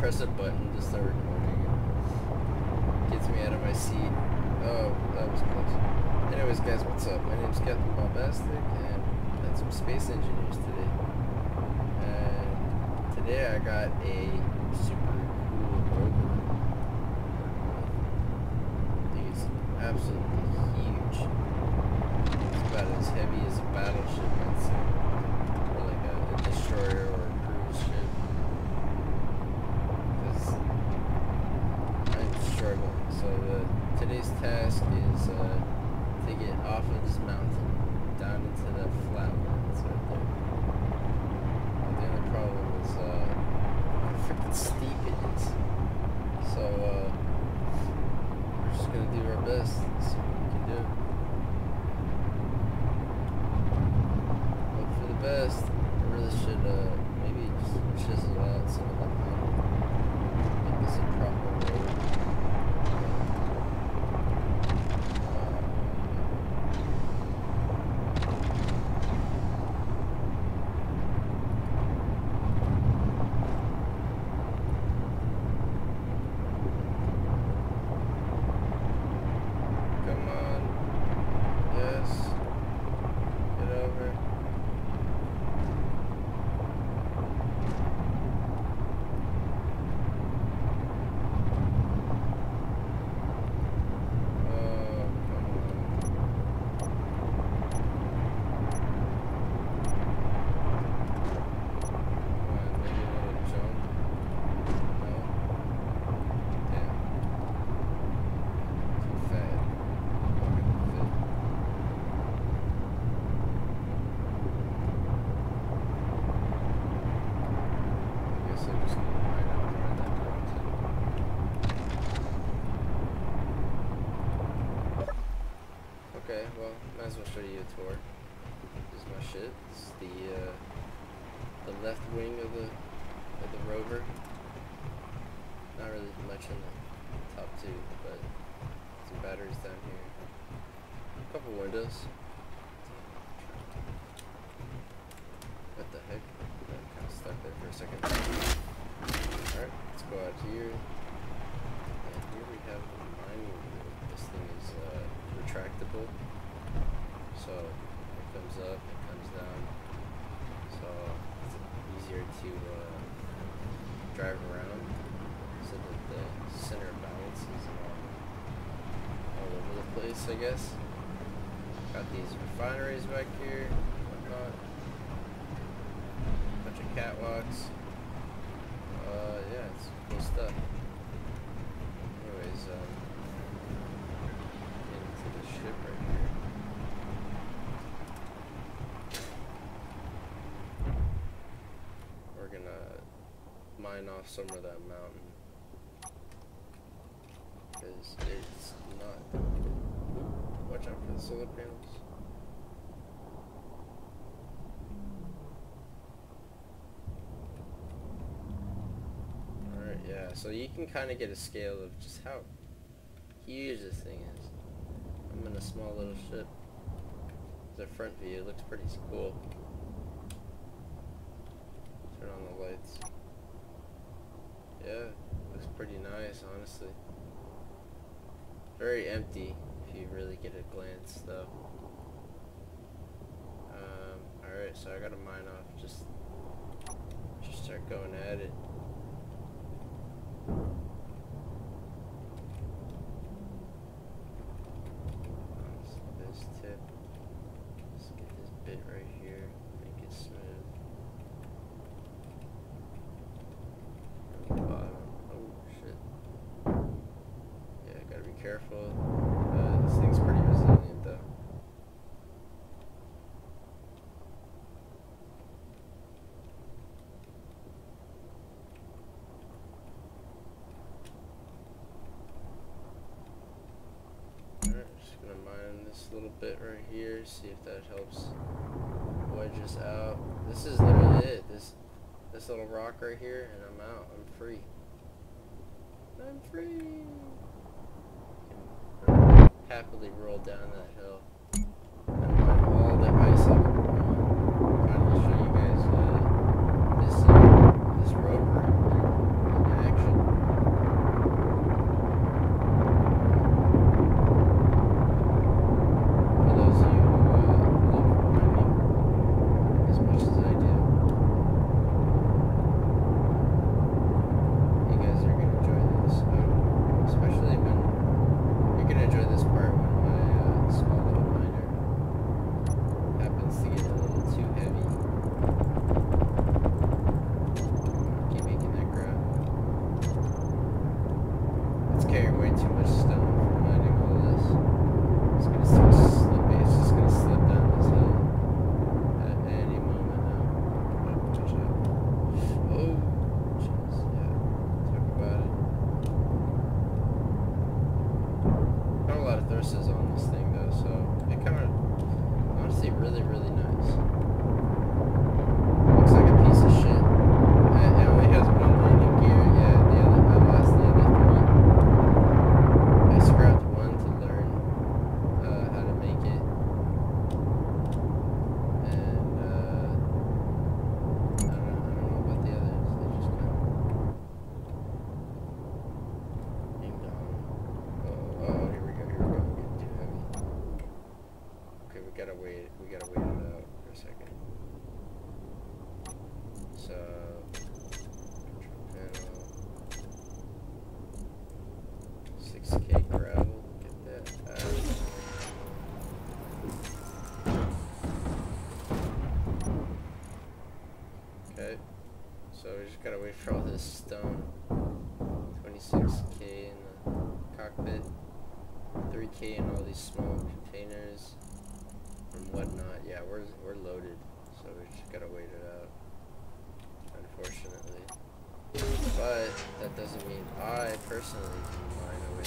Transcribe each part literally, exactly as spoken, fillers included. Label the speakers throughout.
Speaker 1: press a button to start recording. It gets me out of my seat. Oh, that was close. Anyways, guys, what's up? My name's Captain Wombat-03, and I had some space engineers today. And today I got a super cool rover. I think it's absolutely huge. It's about as heavy as a battleship, I'd say. Or like a, a destroyer or a cruise ship. Because I'm struggling. So the, today's task is uh, to get off of this mountain down into the flatlands right there. But the only problem is uh, how freaking steep it is. So uh, we're just gonna do our best and see what we can do. Hope for the best. I really should uh, maybe just chisel out some of that mountain. Make this a proper road. Okay, well, might as well show you a tour. This is my ship. It's the uh, the left wing of the of the rover. Not really much in the top two, but some batteries down here. A couple windows. What the heck? I'm kind of stuck there for a second. Alright, let's go out here. And here we have the mining wheel. This thing is uh, retractable. So it comes up, it comes down. So it's easier to uh, drive around so that the center of balance is all, all over the place, I guess. Got these refineries back here, whatnot. Bunch of catwalks. Uh, yeah, it's cool stuff. Anyways, um, into the ship right here. We're gonna mine off some of that mountain because it's not. Watch out for the solar panels. Alright, yeah, so you can kind of get a scale of just how huge this thing is. I'm in a small little ship. The front view, it looks pretty cool. Turn on the lights. Yeah, looks pretty nice, honestly. Very empty if you really get a glance, though. Um, alright, so I gotta mine off. Just, just start going at it. This tip. Let's get this bit right here. Make it smooth. Bottom. Oh shit. Yeah, gotta be careful. Uh, this thing's pretty resilient though. Alright, just gonna mine this little bit right here, see if that helps wedge us out. This is literally it. This this little rock right here, and I'm out. I'm free. I'm free. Happily roll down that hill and mine all the ice I can find. I'll show you guys uh, this uh, this rover in action. we just gotta wait for all this stone. twenty-six K in the cockpit, three K in all these small containers and whatnot. Yeah, we're we're loaded, so we just gotta wait it out. Unfortunately, but that doesn't mean I personally can mine away.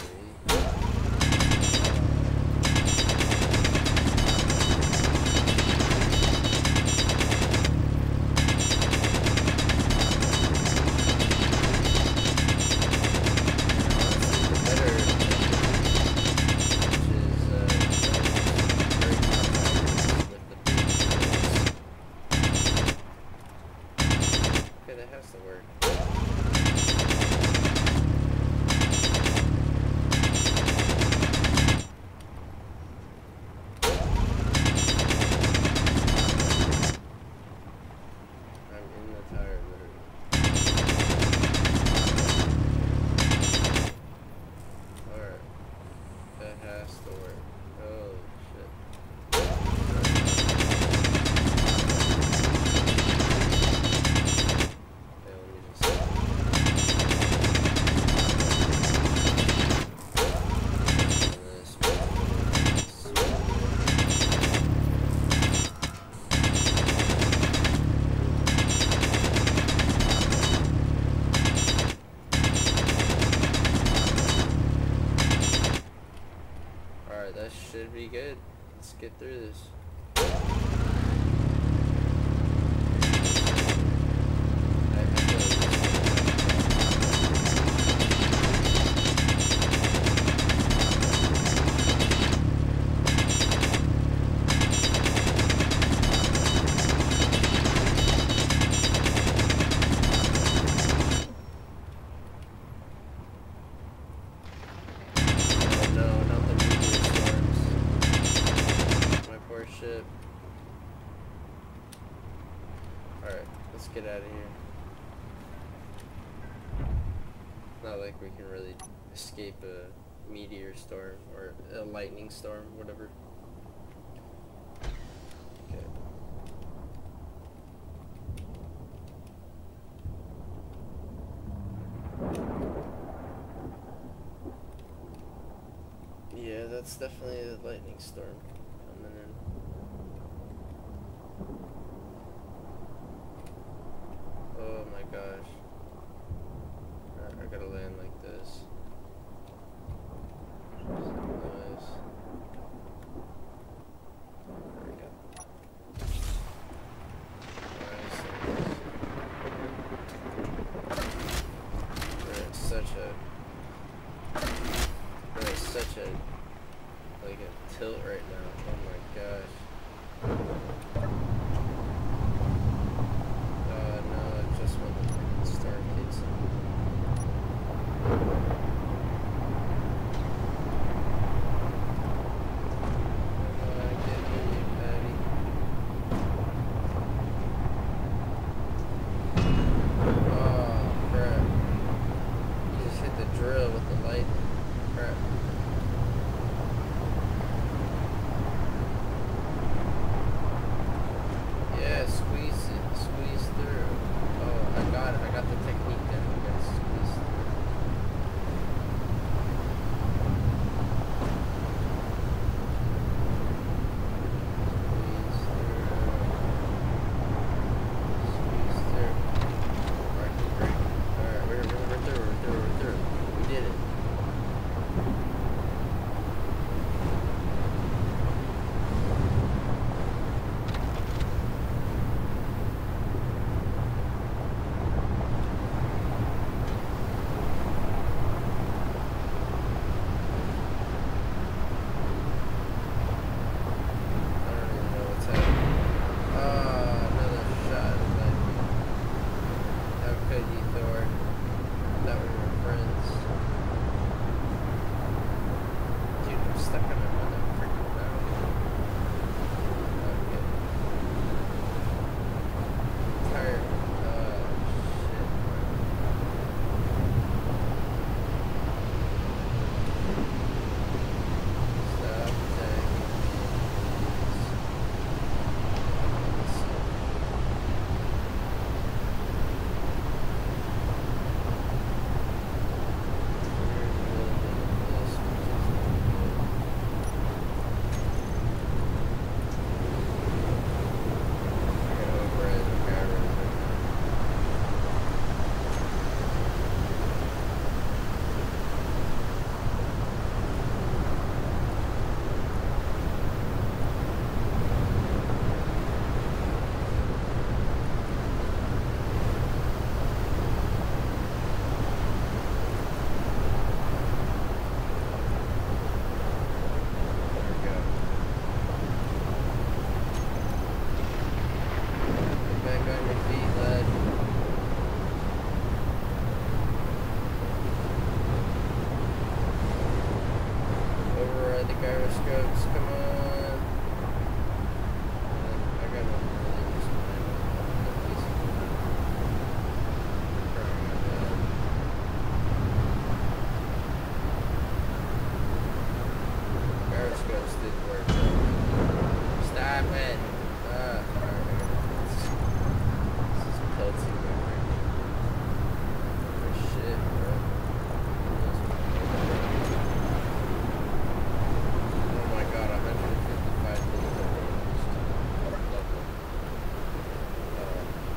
Speaker 1: That should be good. Let's get through this. Alright, let's get out of here. Not like we can really escape a meteor storm or a lightning storm, whatever. Okay. Yeah, that's definitely a lightning storm coming in. Oh my gosh. Alright, I gotta land like this. Nice. There we go. Nice. We're at such a... We're at such a... like a tilt right now. Oh my gosh. Uh, no, I just want the freaking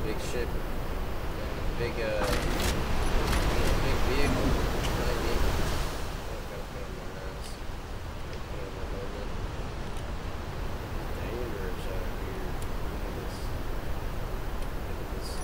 Speaker 1: big ship, big uh, big vehicle. Like me. I gotta put on my mask. Put on my helmet. Dangerous out here. Look at this. Look at this.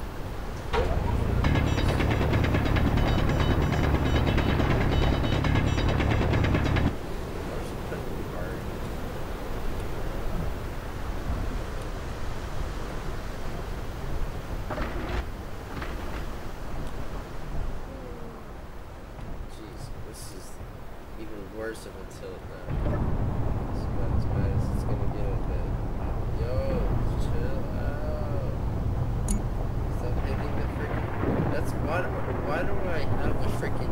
Speaker 1: Worse of a tilt now. As bad as bad as it's gonna get a bit. Yo, chill out. Stop hitting the freaking. That's why. Why do I have a freaking?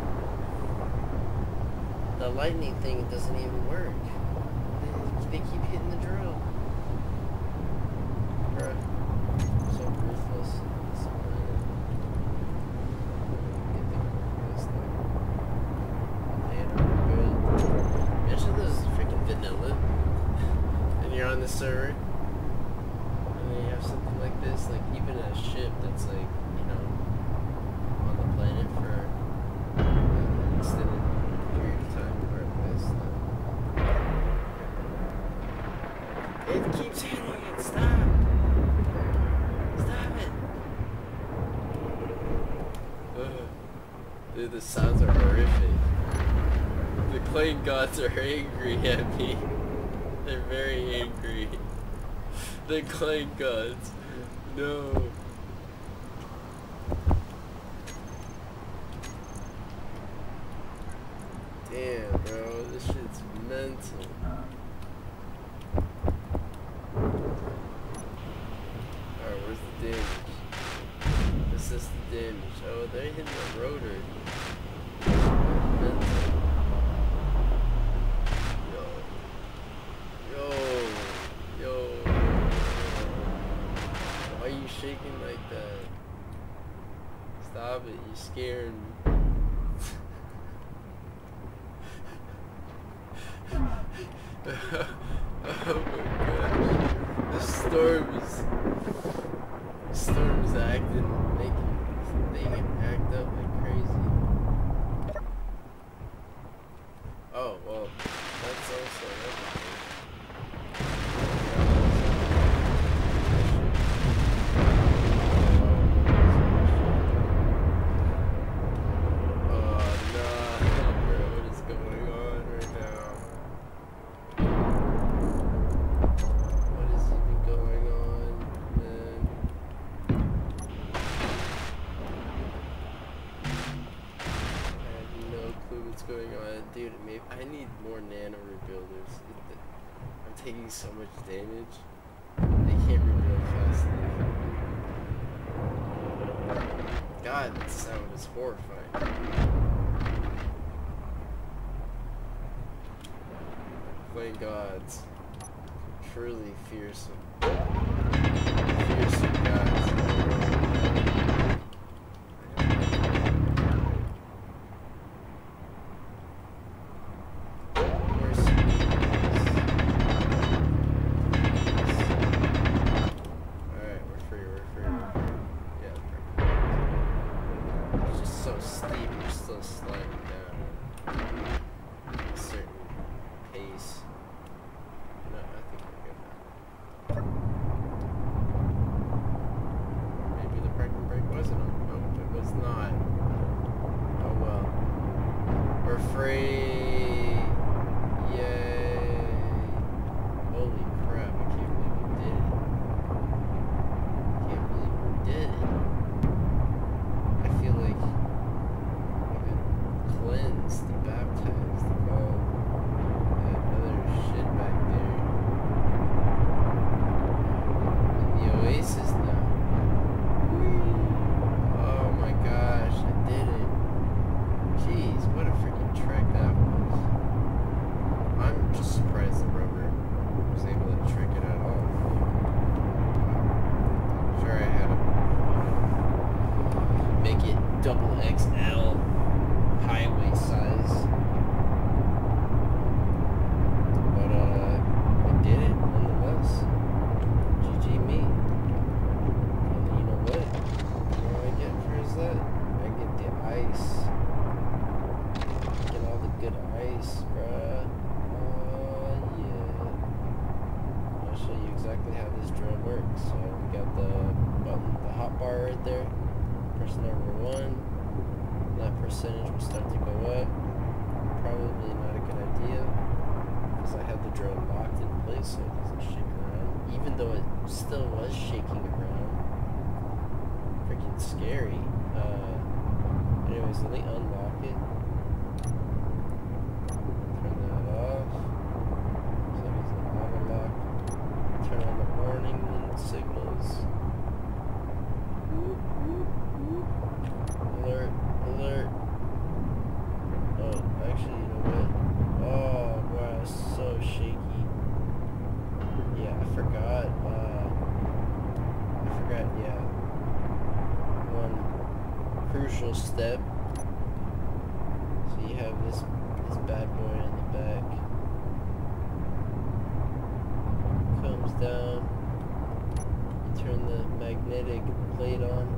Speaker 1: The lightning thing doesn't even work. They, they keep hitting the drill. Bruh. So ruthless. So random. Get the this thing. Imagine this is freaking vanilla, and you're on the server, and then you have something like this, like even a ship that's like, you know, on the planet for an extended period of time, or this. It keeps hitting it. Stop! Stop it! Ugh. Dude, the sounds are horrific. The clang gods are angry at me. They're very angry. The clang gods. No. Damn, bro. This shit's mental. Alright, where's the damage? This is the damage. Oh, they're hitting the rotor. Mental. Shaking like that. Stop it, you're scaring me. Oh my gosh. This storm is this storm is acting making making it act up like crazy. Oh well, that's also another thing. Dude, maybe I need more nano rebuilders. I'm taking so much damage. They can't rebuild fast enough. God, that sound is horrifying. Playing gods. Truly fearsome. Fearsome gods. Clang right there. Press number one. That percentage will start to go up. Probably not a good idea because I have the drone locked in place so it doesn't shake around. Even though it still was shaking around. Freaking scary. Uh, anyways, let me unlock it. Turn that off. So it's an auto lock. Turn on the warning signals. Whoop, whoop, whoop. Alert, alert. Oh, actually, you know what? Oh, wow, it's so shaky. Yeah, I forgot. Uh, I forgot, yeah. One crucial step. So you have this, this bad boy in the back. Comes down. You turn the magnetic plate on.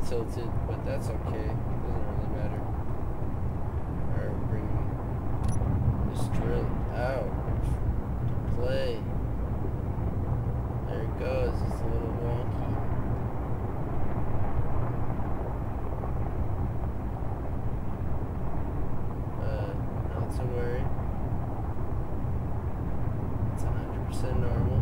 Speaker 1: tilted, but that's okay. Doesn't really matter. Alright, we're bringing this drill out to play. There it goes. It's a little wonky. Uh, not to worry. It's one hundred percent normal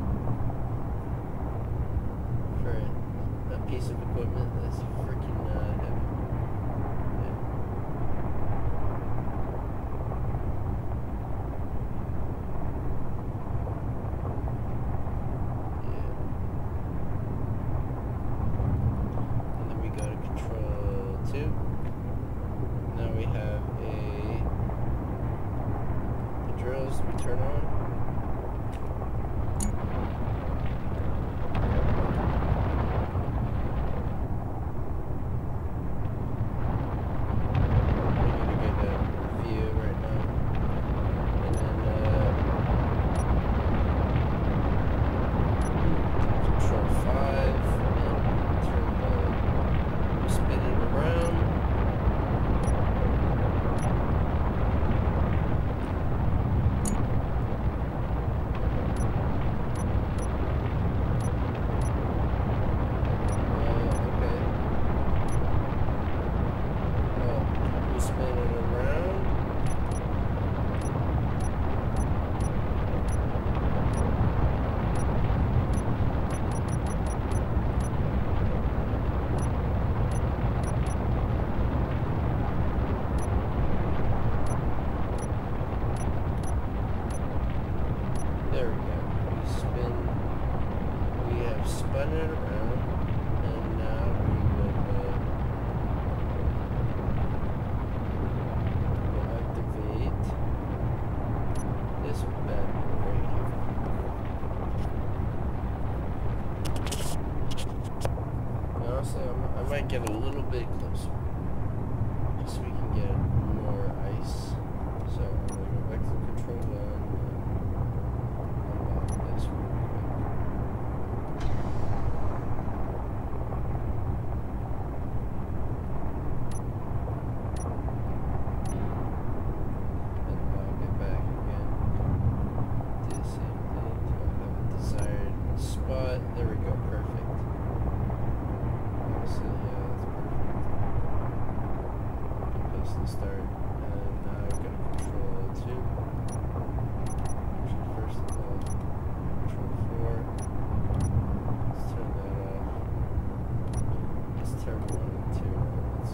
Speaker 1: for a piece of equipment that's freaking uh, heavy. Yeah. Yeah. And then we go to control two. Now we have a the drills we turn on. There we go. We spin. We have spun it around, and now we will, uh, will activate this bed right here. And also, I'm, I might get a little bit closer, just so we can get more ice. So I'm gonna go back to control one. Start, and now we're going to control two. Actually, first of all, control four. Let's turn that off. Let's turn one and two. Let's,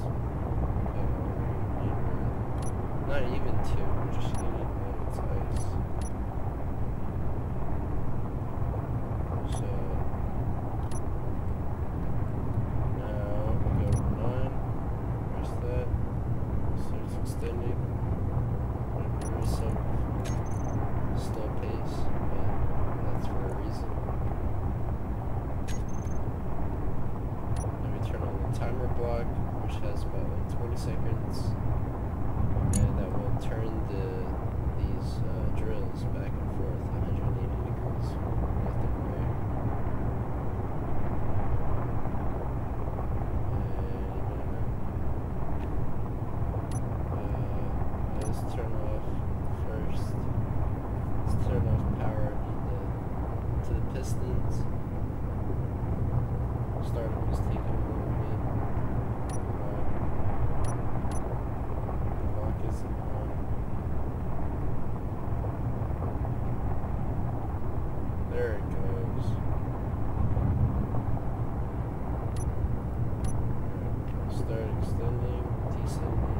Speaker 1: uh, not even two, we're just going to let its ice. So, now we go to nine. Where's that? Starts extending at a very some slow pace, but that's for a reason. Then we turn on the timer block, which has about like twenty seconds, and that will turn the these uh, drills back and forth one hundred eighty degrees. Nothing right. Let's turn off first. Let's turn off power to the, to the pistons. Startup is taking a little bit. The clock isn't on. There it goes. Right, start extending, descending.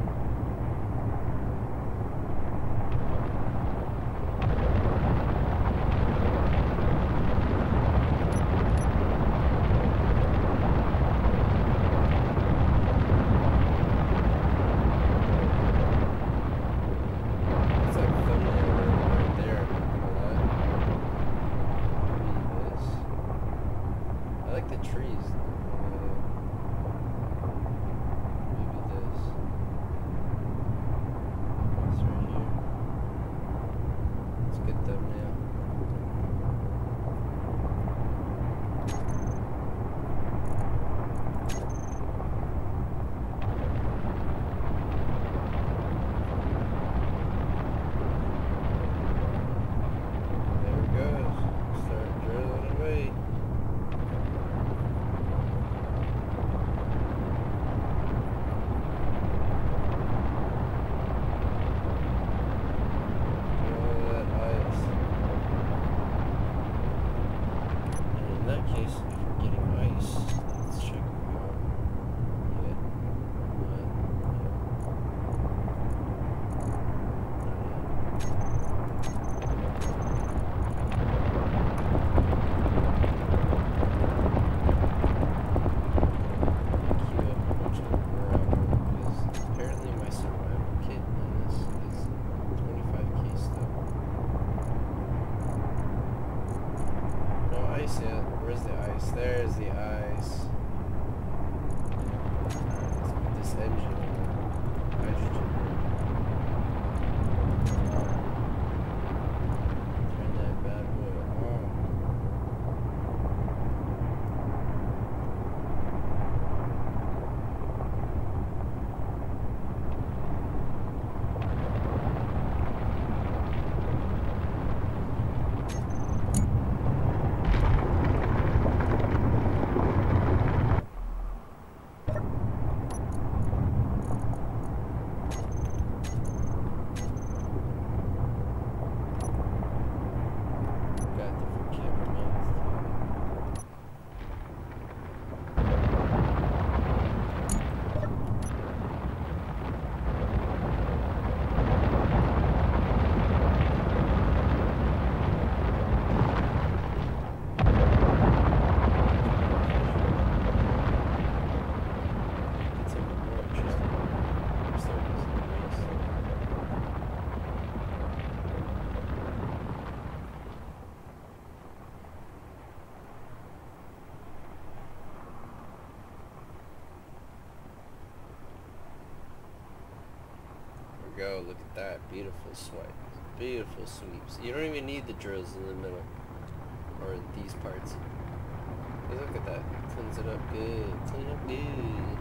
Speaker 1: we go. Look at that. Beautiful swipe. Beautiful sweeps. You don't even need the drills in the middle. Or these parts. But look at that. Cleans it up good. Clean up good.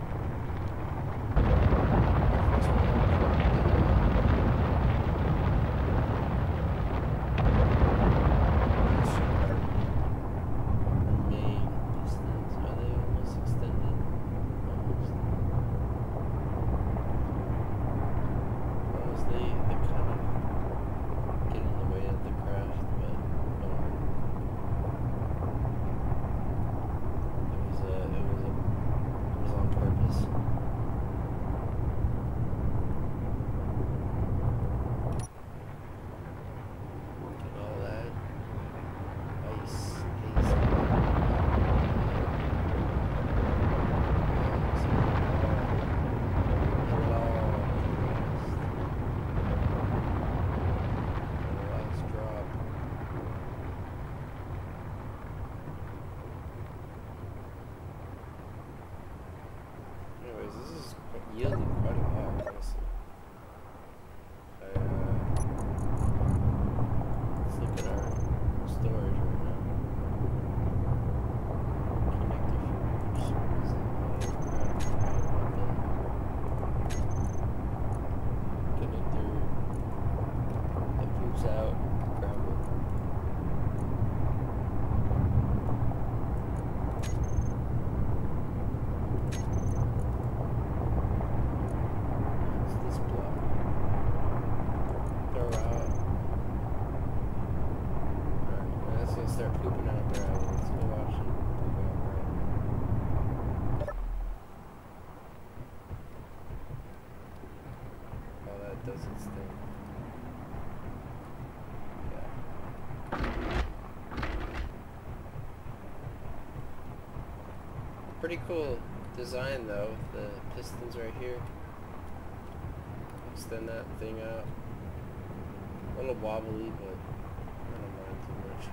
Speaker 1: Yielding quite a lot, honestly. I, uh, let's look at our storage right now. Connector for some reason. Oh crap, I forgot about that. Connector that poops out gravel. Start pooping out gravel. Let's go watch it poop out gravel. Oh, that does its thing. Yeah. Pretty cool design though, with the pistons right here. Extend that thing out. A little wobbly, but I don't mind too much.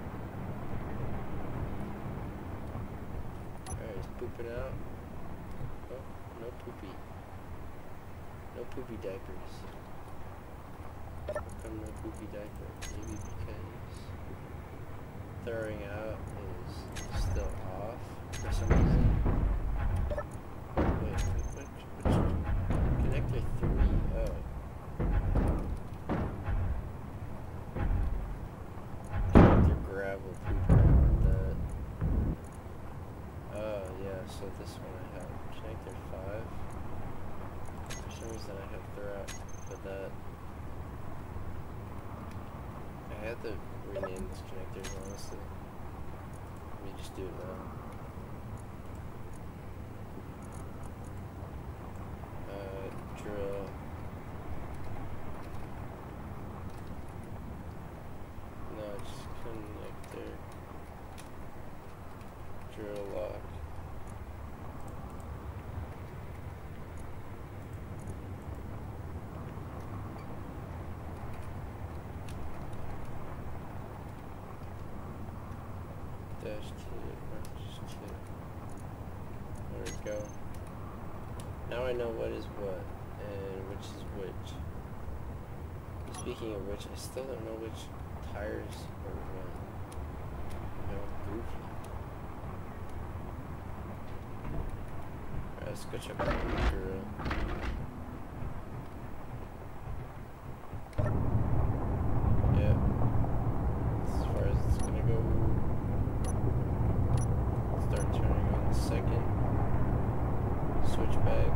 Speaker 1: Pooping out. Oh, no poopy. No poopy diapers. How come no poopy diaper? Maybe because throwing out is still off for some reason. Wait, wait, which, which connector three? Oh. Connector gravel pooper. So this one I have connector five. For some reason I have throughout for that. I had to rename this connectors honestly. Let me just do it now. Uh, drill. No, just connector. Drill lock. Dash two, branch two. There we go. Now I know what is what, and which is which. Speaking of which, I still don't know which tires are what. You know, goofy. Alright, let's go check out the drill. Yeah. As far as it's gonna go. Start turning on the second switchback.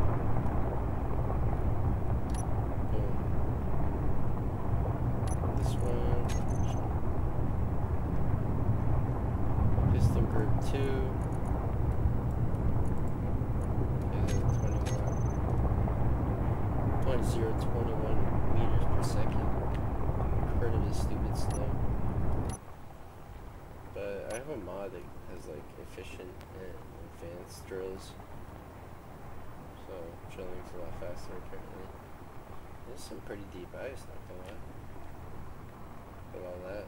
Speaker 1: Boom. This one. Piston group two. Is it twenty-one point zero two one meters per second? Incredibly stupid slow. But I have a mod that has like efficient and advanced drills, so drilling's a lot faster apparently. There's some pretty deep ice, not gonna lie. With all that.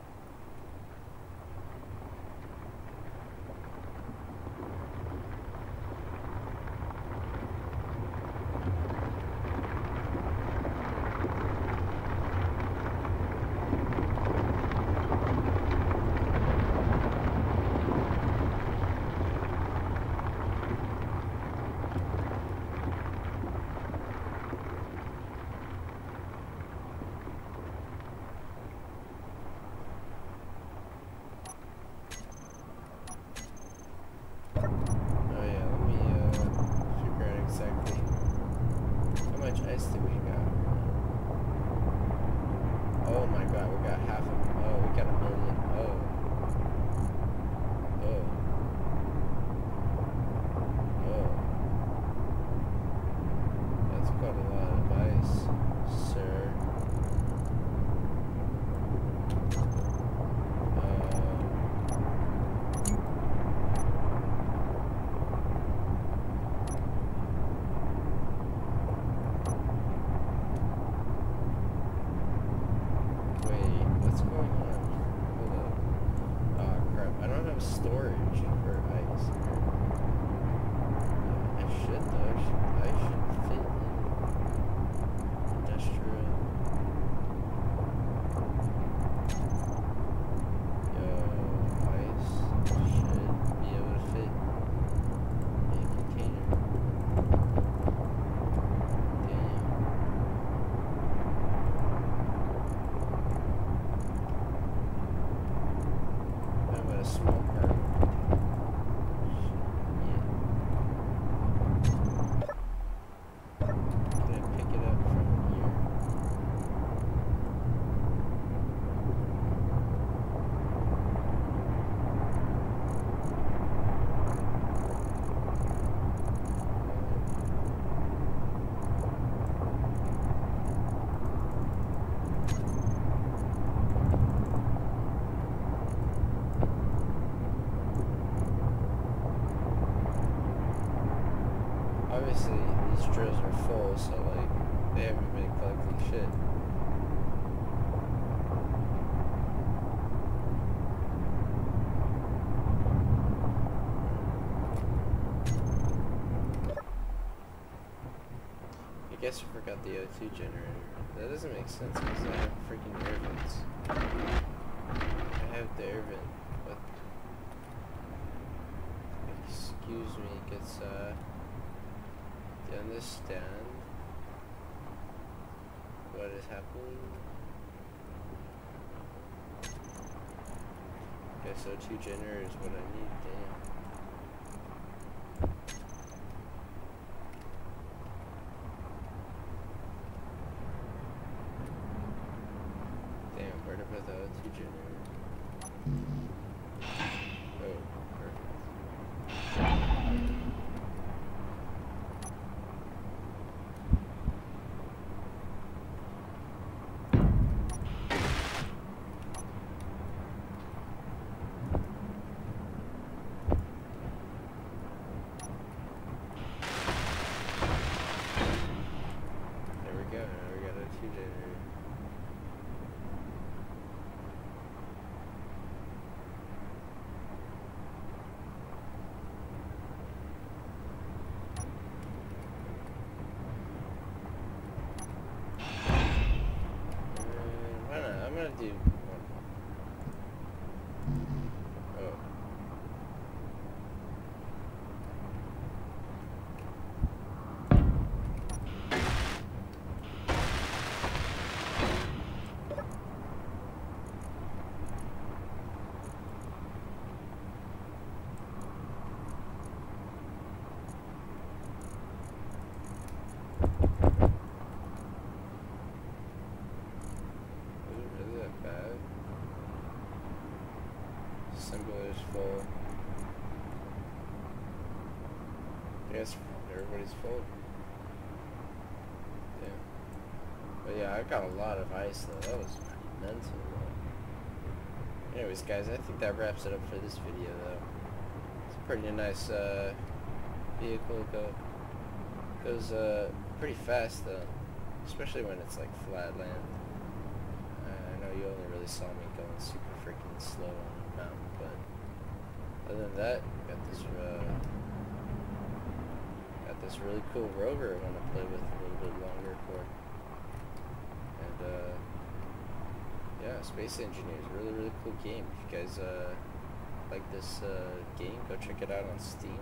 Speaker 1: full, so like they haven't been collecting shit. I guess I forgot the O two generator. That doesn't make sense because I have freaking air vents. I have the air vent, but excuse me, gets uh do you understand what is happening? Okay, so two generators is what I need, damn. Where to put the O two generator? Oh, perfect. There we go, now we got O two generator. I'm gonna do one. Oh. Assembler is full. I guess everybody's full. Yeah. But yeah, I got a lot of ice though. That was pretty mental though. Anyways guys, I think that wraps it up for this video though. It's a pretty nice uh, vehicle. Go goes uh, pretty fast though. Especially when it's like flat land. I know you only really saw me going super freaking slow on the mountain, but other than that, got this uh, got this really cool rover I want to play with a little bit longer for. And uh, yeah, Space Engineers, really really cool game. If you guys uh, like this uh, game, go check it out on Steam.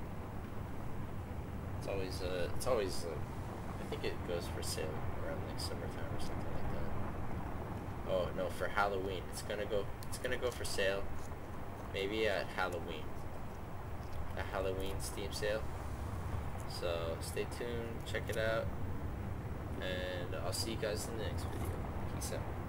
Speaker 1: It's always uh, it's always uh, I think it goes for sale around like summertime or something like that. Oh no, for Halloween. It's gonna go it's gonna go for sale. Maybe at Halloween. A Halloween Steam sale. So stay tuned, check it out, and I'll see you guys in the next video. Peace out.